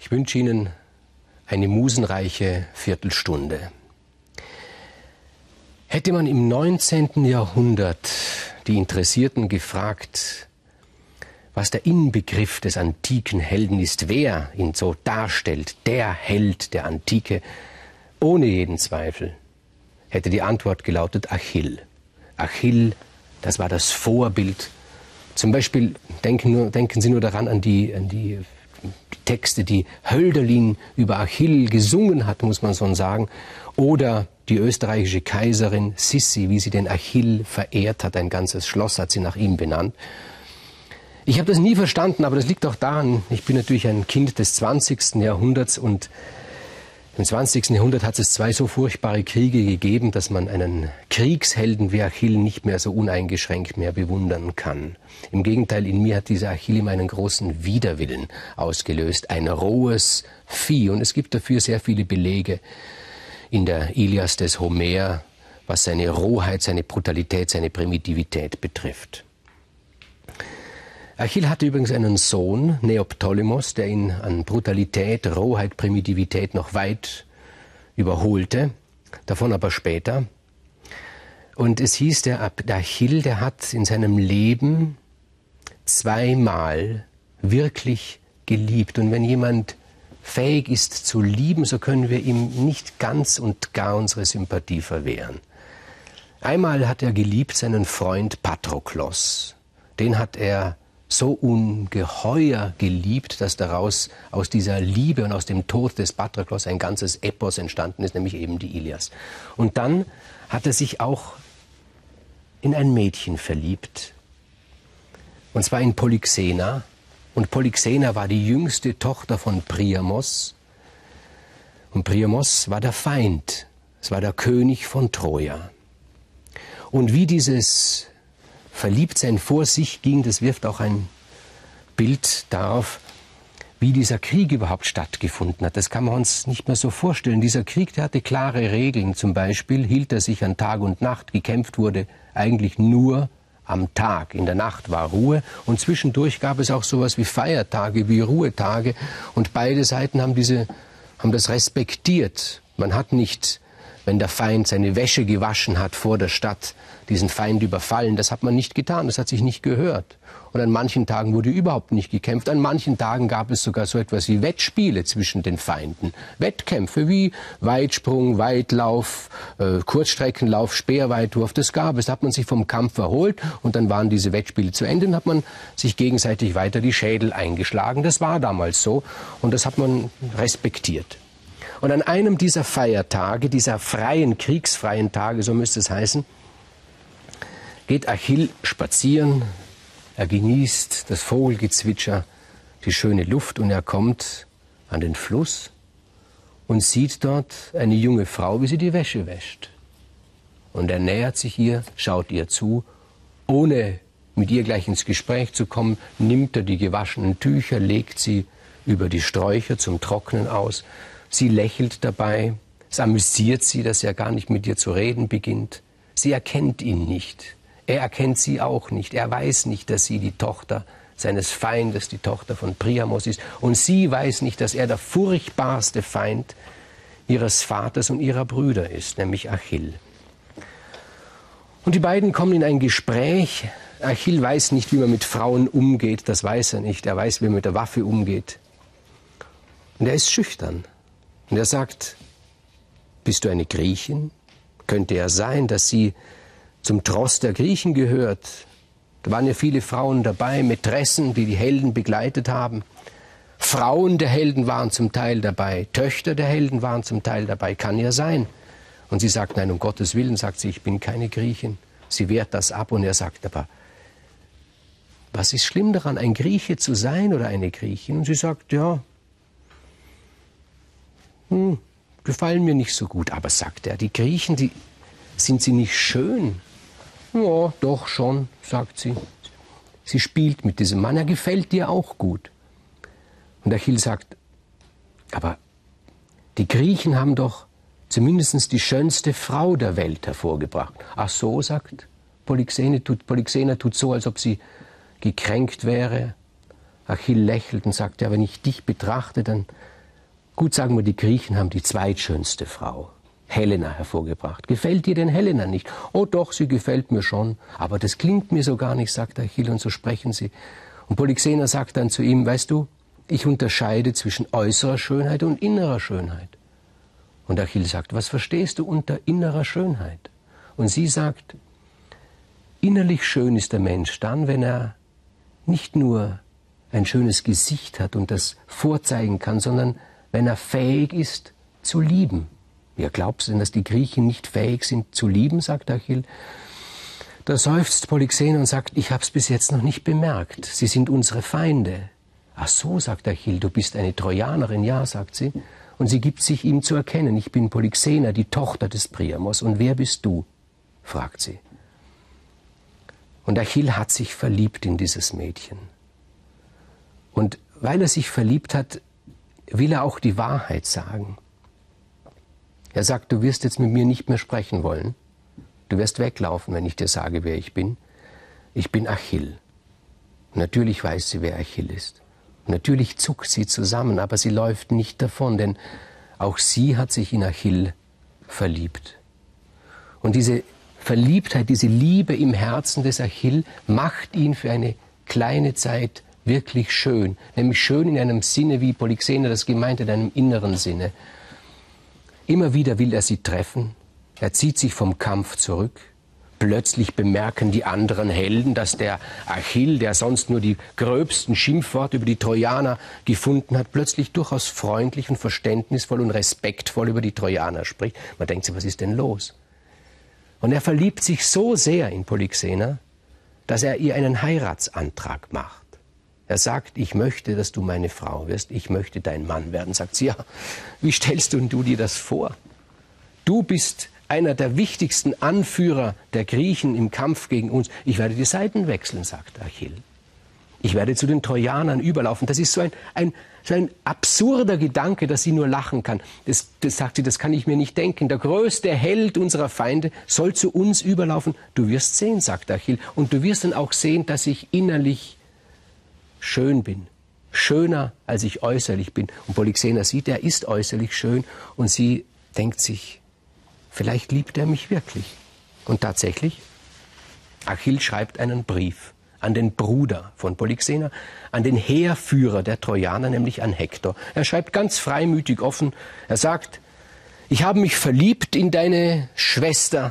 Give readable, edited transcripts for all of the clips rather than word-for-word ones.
Ich wünsche Ihnen eine musenreiche Viertelstunde. Hätte man im 19. Jahrhundert die Interessierten gefragt, was der Inbegriff des antiken Helden ist, wer ihn so darstellt, der Held der Antike, ohne jeden Zweifel, hätte die Antwort gelautet Achill. Achill, das war das Vorbild. Zum Beispiel denken Sie nur daran an die Texte, die Hölderlin über Achill gesungen hat, muss man so sagen. Oder die österreichische Kaiserin Sissi, wie sie den Achill verehrt hat. Ein ganzes Schloss hat sie nach ihm benannt. Ich habe das nie verstanden, aber das liegt auch daran, ich bin natürlich ein Kind des 20. Jahrhunderts und im 20. Jahrhundert hat es zwei so furchtbare Kriege gegeben, dass man einen Kriegshelden wie Achill nicht mehr so uneingeschränkt mehr bewundern kann. Im Gegenteil, in mir hat dieser Achill immer einen großen Widerwillen ausgelöst, ein rohes Vieh. Und es gibt dafür sehr viele Belege in der Ilias des Homer, was seine Rohheit, seine Brutalität, seine Primitivität betrifft. Achill hatte übrigens einen Sohn, Neoptolemos, der ihn an Brutalität, Rohheit, Primitivität noch weit überholte, davon aber später. Und es hieß, der Achill, der hat in seinem Leben zweimal wirklich geliebt. Und wenn jemand fähig ist zu lieben, so können wir ihm nicht ganz und gar unsere Sympathie verwehren. Einmal hat er geliebt seinen Freund Patroklos. Den hat er so ungeheuer geliebt, dass daraus aus dieser Liebe und aus dem Tod des Patroklos ein ganzes Epos entstanden ist, nämlich eben die Ilias. Und dann hat er sich auch in ein Mädchen verliebt, und zwar in Polyxena. Und Polyxena war die jüngste Tochter von Priamos. Und Priamos war der Feind, es war der König von Troja. Und wie dieses Verliebtsein vor sich ging, das wirft auch ein Bild darauf, wie dieser Krieg überhaupt stattgefunden hat. Das kann man uns nicht mehr so vorstellen. Dieser Krieg, der hatte klare Regeln. Zum Beispiel hielt er sich an Tag und Nacht. Gekämpft wurde eigentlich nur am Tag. In der Nacht war Ruhe und zwischendurch gab es auch sowas wie Feiertage, wie Ruhetage. Und beide Seiten haben das respektiert. Man hat nicht, wenn der Feind seine Wäsche gewaschen hat vor der Stadt, diesen Feind überfallen. Das hat man nicht getan, das hat sich nicht gehört. Und an manchen Tagen wurde überhaupt nicht gekämpft. An manchen Tagen gab es sogar so etwas wie Wettspiele zwischen den Feinden. Wettkämpfe wie Weitsprung, Weitlauf, Kurzstreckenlauf, Speerweitwurf. Das gab es. Da hat man sich vom Kampf erholt und dann waren diese Wettspiele zu Ende und hat man sich gegenseitig weiter die Schädel eingeschlagen. Das war damals so und das hat man respektiert. Und an einem dieser Feiertage, dieser freien, kriegsfreien Tage, so müsste es heißen, geht Achill spazieren, er genießt das Vogelgezwitscher, die schöne Luft und er kommt an den Fluss und sieht dort eine junge Frau, wie sie die Wäsche wäscht. Und er nähert sich ihr, schaut ihr zu, ohne mit ihr gleich ins Gespräch zu kommen, nimmt er die gewaschenen Tücher, legt sie über die Sträucher zum Trocknen aus. Sie lächelt dabei, es amüsiert sie, dass er gar nicht mit ihr zu reden beginnt. Sie erkennt ihn nicht. Er erkennt sie auch nicht. Er weiß nicht, dass sie die Tochter seines Feindes, die Tochter von Priamos ist. Und sie weiß nicht, dass er der furchtbarste Feind ihres Vaters und ihrer Brüder ist, nämlich Achill. Und die beiden kommen in ein Gespräch. Achill weiß nicht, wie man mit Frauen umgeht. Das weiß er nicht. Er weiß, wie man mit der Waffe umgeht. Und er ist schüchtern. Und er sagt, bist du eine Griechin? Könnte ja sein, dass sie zum Tross der Griechen gehört. Da waren ja viele Frauen dabei, Mätressen, die die Helden begleitet haben. Frauen der Helden waren zum Teil dabei, Töchter der Helden waren zum Teil dabei, kann ja sein. Und sie sagt, nein, um Gottes Willen, sagt sie, ich bin keine Griechin. Sie wehrt das ab und er sagt, aber was ist schlimm daran, ein Grieche zu sein oder eine Griechin? Und sie sagt, ja, gefallen mir nicht so gut. Aber sagt er, die Griechen, sind sie nicht schön? Ja, doch schon, sagt sie. Sie spielt mit diesem Mann, er gefällt dir auch gut. Und Achill sagt, aber die Griechen haben doch zumindest die schönste Frau der Welt hervorgebracht. Ach so, sagt Polyxena, tut so, als ob sie gekränkt wäre. Achill lächelt und sagt, ja, wenn ich dich betrachte, dann Gut, sagen wir, die Griechen haben die zweitschönste Frau, Helena, hervorgebracht. Gefällt dir denn Helena nicht? Oh doch, sie gefällt mir schon, aber das klingt mir so gar nicht, sagt Achill, und so sprechen sie. Und Polyxena sagt dann zu ihm, weißt du, ich unterscheide zwischen äußerer Schönheit und innerer Schönheit. Und Achill sagt, was verstehst du unter innerer Schönheit? Und sie sagt, innerlich schön ist der Mensch dann, wenn er nicht nur ein schönes Gesicht hat und das vorzeigen kann, sondern wenn er fähig ist zu lieben. Wer glaubt denn, dass die Griechen nicht fähig sind zu lieben, sagt Achill. Da seufzt Polyxena und sagt, ich habe es bis jetzt noch nicht bemerkt. Sie sind unsere Feinde. Ach so, sagt Achill, du bist eine Trojanerin. Ja, sagt sie. Und sie gibt sich ihm zu erkennen. Ich bin Polyxena, die Tochter des Priamos. Und wer bist du? Fragt sie. Und Achill hat sich verliebt in dieses Mädchen. Und weil er sich verliebt hat, will er auch die Wahrheit sagen. Er sagt, du wirst jetzt mit mir nicht mehr sprechen wollen. Du wirst weglaufen, wenn ich dir sage, wer ich bin. Ich bin Achill. Natürlich weiß sie, wer Achill ist. Natürlich zuckt sie zusammen, aber sie läuft nicht davon, denn auch sie hat sich in Achill verliebt. Und diese Verliebtheit, diese Liebe im Herzen des Achill macht ihn für eine kleine Zeit wirklich schön. Nämlich schön in einem Sinne, wie Polyxena das gemeint hat, in einem inneren Sinne. Immer wieder will er sie treffen. Er zieht sich vom Kampf zurück. Plötzlich bemerken die anderen Helden, dass der Achill, der sonst nur die gröbsten Schimpfworte über die Trojaner gefunden hat, plötzlich durchaus freundlich und verständnisvoll und respektvoll über die Trojaner spricht. Man denkt sich, was ist denn los? Und er verliebt sich so sehr in Polyxena, dass er ihr einen Heiratsantrag macht. Er sagt, ich möchte, dass du meine Frau wirst, ich möchte dein Mann werden. Sagt sie, ja, wie stellst du dir das vor? Du bist einer der wichtigsten Anführer der Griechen im Kampf gegen uns. Ich werde die Seiten wechseln, sagt Achill. Ich werde zu den Trojanern überlaufen. Das ist so ein absurder Gedanke, dass sie nur lachen kann. Das sagt sie, das kann ich mir nicht denken. Der größte Held unserer Feinde soll zu uns überlaufen. Du wirst sehen, sagt Achill. Und du wirst dann auch sehen, dass ich innerlich schön bin. Schöner, als ich äußerlich bin. Und Polyxena sieht, er ist äußerlich schön. Und sie denkt sich, vielleicht liebt er mich wirklich. Und tatsächlich, Achill schreibt einen Brief an den Bruder von Polyxena, an den Heerführer der Trojaner, nämlich an Hektor. Er schreibt ganz freimütig offen, er sagt, ich habe mich verliebt in deine Schwester.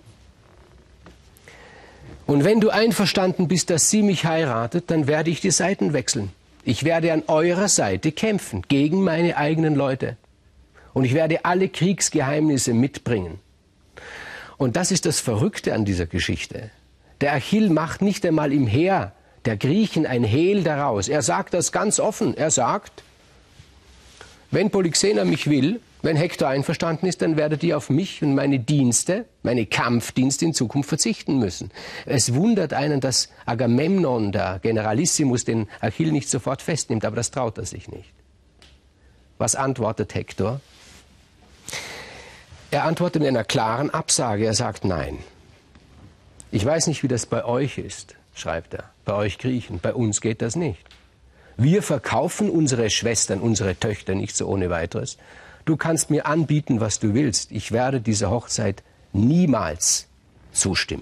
Und wenn du einverstanden bist, dass sie mich heiratet, dann werde ich die Seiten wechseln. Ich werde an eurer Seite kämpfen, gegen meine eigenen Leute. Und ich werde alle Kriegsgeheimnisse mitbringen. Und das ist das Verrückte an dieser Geschichte. Der Achill macht nicht einmal im Heer der Griechen ein Hehl daraus. Er sagt das ganz offen. Er sagt, wenn Polyxena mich will, wenn Hektor einverstanden ist, dann werdet ihr auf mich und meine Dienste, meine Kampfdienste in Zukunft verzichten müssen. Es wundert einen, dass Agamemnon, der Generalissimus, den Achill nicht sofort festnimmt, aber das traut er sich nicht. Was antwortet Hektor? Er antwortet in einer klaren Absage. Er sagt, nein. Ich weiß nicht, wie das bei euch ist, schreibt er, bei euch Griechen. Bei uns geht das nicht. Wir verkaufen unsere Schwestern, unsere Töchter nicht so ohne weiteres. Du kannst mir anbieten, was du willst. Ich werde dieser Hochzeit niemals zustimmen.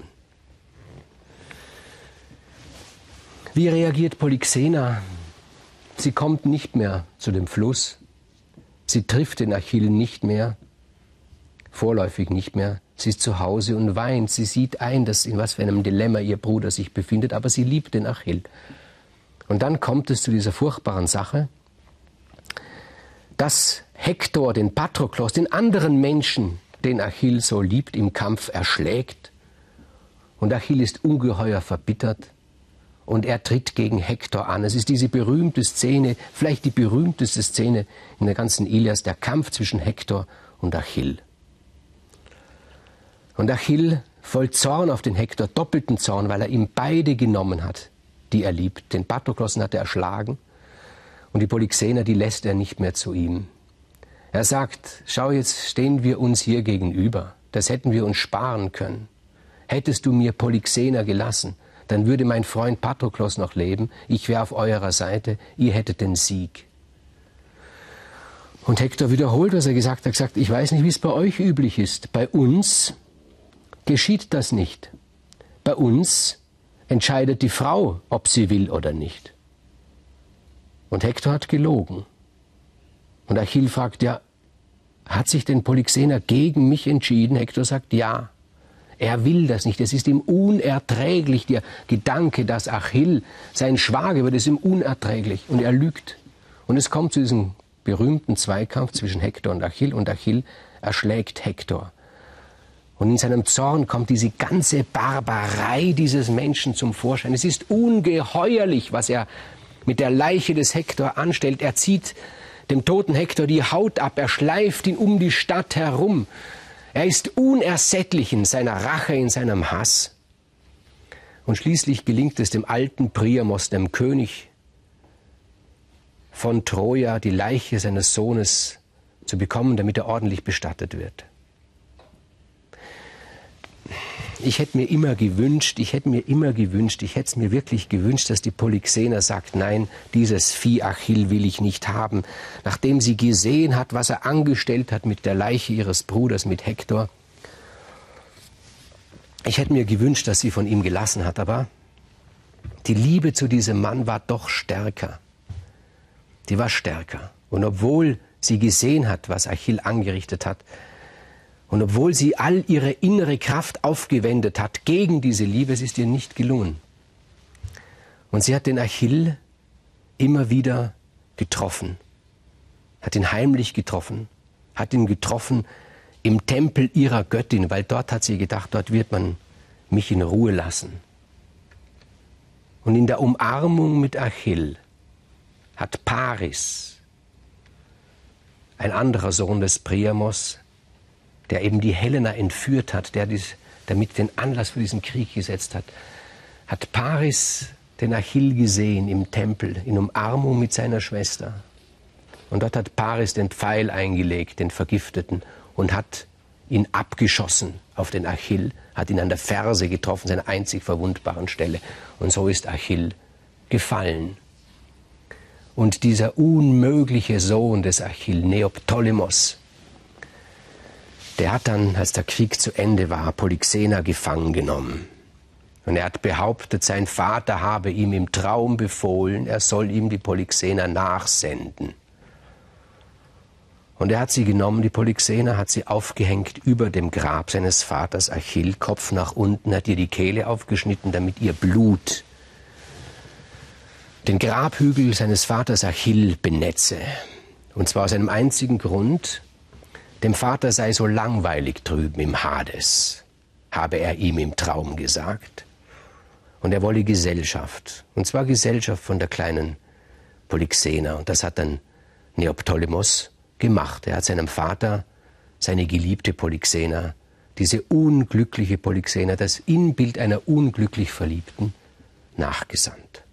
Wie reagiert Polyxena? Sie kommt nicht mehr zu dem Fluss. Sie trifft den Achill nicht mehr, vorläufig nicht mehr. Sie ist zu Hause und weint. Sie sieht ein, dass in was für einem Dilemma ihr Bruder sich befindet, aber sie liebt den Achill. Und dann kommt es zu dieser furchtbaren Sache, dass Hektor den Patroklos, den anderen Menschen, den Achill so liebt, im Kampf erschlägt. Und Achill ist ungeheuer verbittert und er tritt gegen Hektor an. Es ist diese berühmte Szene, vielleicht die berühmteste Szene in der ganzen Ilias, der Kampf zwischen Hektor und Achill. Und Achill, voll Zorn auf den Hektor, doppelten Zorn, weil er ihm beide genommen hat, die er liebt. Den Patroklos hat er erschlagen und die Polyxena, die lässt er nicht mehr zu ihm. Er sagt, schau, jetzt stehen wir uns hier gegenüber. Das hätten wir uns sparen können. Hättest du mir Polyxena gelassen, dann würde mein Freund Patroklos noch leben. Ich wäre auf eurer Seite, ihr hättet den Sieg. Und Hektor wiederholt, was er gesagt hat. Er hat gesagt, ich weiß nicht, wie es bei euch üblich ist. Bei uns geschieht das nicht. Bei uns entscheidet die Frau, ob sie will oder nicht. Und Hektor hat gelogen. Und Achill fragt, ja, hat sich denn Polyxena gegen mich entschieden? Hektor sagt, ja. Er will das nicht. Es ist ihm unerträglich, der Gedanke, dass Achill sein Schwager wird, ist ihm unerträglich. Und er lügt. Und es kommt zu diesem berühmten Zweikampf zwischen Hektor und Achill erschlägt Hektor. Und in seinem Zorn kommt diese ganze Barbarei dieses Menschen zum Vorschein. Es ist ungeheuerlich, was er mit der Leiche des Hektor anstellt. Er zieht dem toten Hektor die Haut ab, er schleift ihn um die Stadt herum. Er ist unersättlich in seiner Rache, in seinem Hass. Und schließlich gelingt es dem alten Priamos, dem König von Troja, die Leiche seines Sohnes zu bekommen, damit er ordentlich bestattet wird. Ich hätte mir es mir wirklich gewünscht, dass die Polyxena sagt, nein, dieses Vieh Achill will ich nicht haben. Nachdem sie gesehen hat, was er angestellt hat mit der Leiche ihres Bruders, mit Hektor. Ich hätte mir gewünscht, dass sie von ihm gelassen hat, aber die Liebe zu diesem Mann war doch stärker. Die war stärker. Und obwohl sie gesehen hat, was Achill angerichtet hat, und obwohl sie all ihre innere Kraft aufgewendet hat gegen diese Liebe, es ist ihr nicht gelungen. Und sie hat den Achill immer wieder getroffen, hat ihn heimlich getroffen, hat ihn getroffen im Tempel ihrer Göttin, weil dort hat sie gedacht, dort wird man mich in Ruhe lassen. Und in der Umarmung mit Achill hat Paris, ein anderer Sohn des Priamos, der eben die Helena entführt hat, der damit den Anlass für diesen Krieg gesetzt hat, hat Paris den Achill gesehen im Tempel, in Umarmung mit seiner Schwester. Und dort hat Paris den Pfeil eingelegt, den vergifteten, und hat ihn abgeschossen auf den Achill, hat ihn an der Ferse getroffen, seiner einzig verwundbaren Stelle. Und so ist Achill gefallen. Und dieser unmögliche Sohn des Achill, Neoptolemos, der hat dann, als der Krieg zu Ende war, Polyxena gefangen genommen. Und er hat behauptet, sein Vater habe ihm im Traum befohlen, er soll ihm die Polyxena nachsenden. Und er hat sie genommen, die Polyxena, hat sie aufgehängt über dem Grab seines Vaters Achill, Kopf nach unten, hat ihr die Kehle aufgeschnitten, damit ihr Blut den Grabhügel seines Vaters Achill benetze. Und zwar aus einem einzigen Grund: Dem Vater sei so langweilig drüben im Hades, habe er ihm im Traum gesagt. Und er wolle Gesellschaft, und zwar Gesellschaft von der kleinen Polyxena. Und das hat dann Neoptolemos gemacht. Er hat seinem Vater seine geliebte Polyxena, diese unglückliche Polyxena, das Inbild einer unglücklich Verliebten, nachgesandt.